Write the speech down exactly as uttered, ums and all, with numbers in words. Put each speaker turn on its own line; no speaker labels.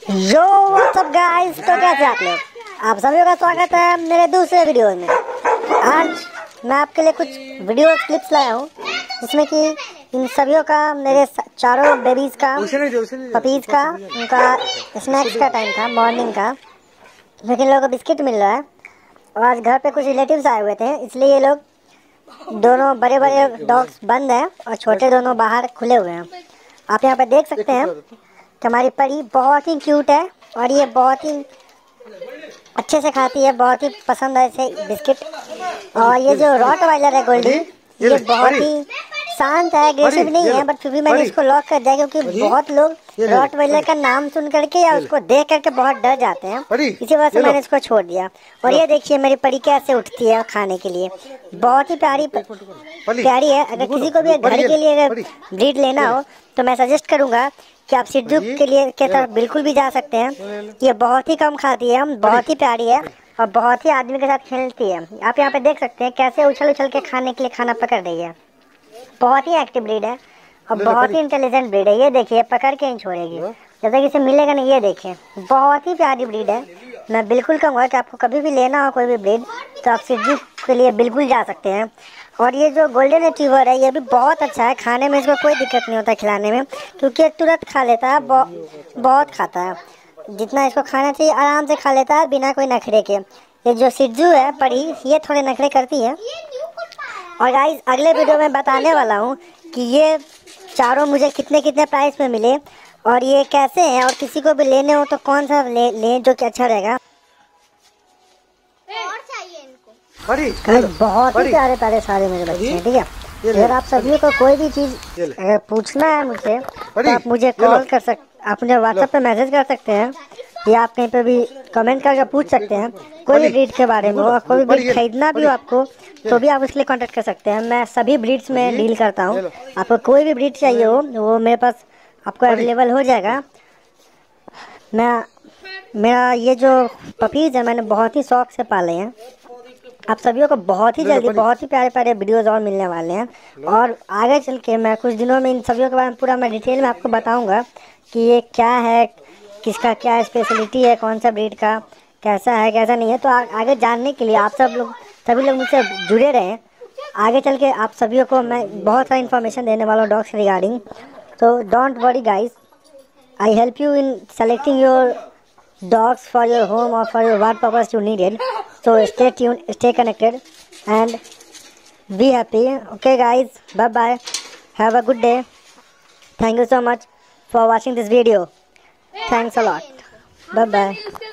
यो WhatsApp guys, तो कैसे आप लोग? आप सभी का स्वागत है मेरे दूसरे वीडियो में। आज मैं आपके लिए कुछ वीडियो क्लिप्स लाया हूँ जिसमें कि इन सभी का, मेरे चारों बेबीज का, पपीज का, उनका स्नैक्स का टाइम था, मॉर्निंग का। लेकिन लोगों को बिस्किट मिल रहा है और आज घर पे कुछ रिलेटिव्स आए हुए थे, इसलिए ये लोग दोनों बड़े बड़े डॉग्स बंद हैं और छोटे दोनों बाहर खुले हुए हैं। आप यहाँ पे देख सकते हैं कि हमारी परी बहुत ही क्यूट है और ये बहुत ही अच्छे से खाती है, बहुत ही पसंद है इसे बिस्किट। और ये जो रॉटवाइलर है गोल्डी, ये बहुत ही शांत है, एग्रेसिव नहीं है, बट फिर भी मैंने इसको लॉक कर दिया क्योंकि बहुत लोग रॉटवाइलर का नाम सुन करके या उसको देख करके बहुत डर जाते हैं, इसी वजह से मैंने इसको छोड़ दिया। और ये देखिए मेरी परी कैसे उठती है खाने के लिए, बहुत ही प्यारी प्यारी है। अगर किसी को भी घर के लिए अगर ब्रीड लेना हो तो मैं सजेस्ट करूँगा कि आप सिद्धू के लिए के तरफ बिल्कुल भी जा सकते हैं। ये बहुत ही कम खाती है, बहुत ही प्यारी है और बहुत ही आदमी के साथ खेलती है। आप यहाँ पे देख सकते हैं कैसे उछल उछल के खाने के लिए खाना पकड़ रही है। बहुत ही एक्टिव ब्रीड है और बहुत ही इंटेलिजेंट ब्रीड है। ये देखिए पकड़ के नहीं छोड़ेगी जब तक इसे मिलेगा नहीं। ये देखिए बहुत ही प्यारी ब्रीड है। मैं बिल्कुल कहूँगा कि आपको कभी भी लेना हो कोई भी ब्रीड तो आप सिद्धू के लिए बिल्कुल जा सकते हैं। और ये जो गोल्डन रिट्रीवर है ये भी बहुत अच्छा है, खाने में इसको कोई दिक्कत नहीं होता खिलाने में, क्योंकि ये तुरंत खा लेता है, बहुत बहुत खाता है। जितना इसको खाना चाहिए आराम से खा लेता है बिना कोई नखरे के। ये जो सिद्धू है परी, ये थोड़े नखरे करती है। और गाइस अगले वीडियो में बताने वाला हूँ कि ये चारों मुझे कितने कितने प्राइस में मिले और ये कैसे हैं, और किसी को भी लेने हो तो कौन सा ले लें जो कि अच्छा रहेगा। बहुत ही प्यारे प्यारे सारे मेरे बच्चे हैं, ठीक है। अगर आप सभी को कोई भी चीज़ अगर पूछना है मुझसे तो आप मुझे कॉल कर सक आप मुझे व्हाट्सएप पे मैसेज कर सकते हैं या आप कहीं पे भी कमेंट करके पूछ सकते हैं कोई भी ब्रीड के बारे में। और कोई भी ब्रीड खरीदना भी हो आपको तो भी आप उसके लिए कांटेक्ट कर सकते हैं। मैं सभी ब्रीड्स में डील करता हूँ। आपको कोई भी ब्रीड चाहिए हो वो मेरे पास आपको अवेलेबल हो जाएगा। मैं मेरा ये जो पपीज़ है मैंने बहुत ही शौक से पाले हैं। आप सभी को बहुत ही जल्दी बहुत ही प्यारे प्यारे वीडियोस और मिलने वाले हैं और आगे चल के मैं कुछ दिनों में इन सभी के बारे में पूरा मैं डिटेल में आपको बताऊंगा कि ये क्या है, किसका क्या स्पेशलिटी है, कौन सा ब्रीड का कैसा है कैसा नहीं है। तो आ, आगे जानने के लिए आप सब लोग सभी लोग मुझसे जुड़े रहें। आगे चल के आप सभी को मैं बहुत सारी इन्फॉर्मेशन देने वाला हूँ डॉग्स रिगार्डिंग। तो don't worry guys, I help you in selecting your dogs for your home or for your what purpose you needed. So stay tuned, stay connected and be happy. Okay guys, bye bye. Have a good day. Thank you so much for watching this video. Thanks a lot. Bye bye.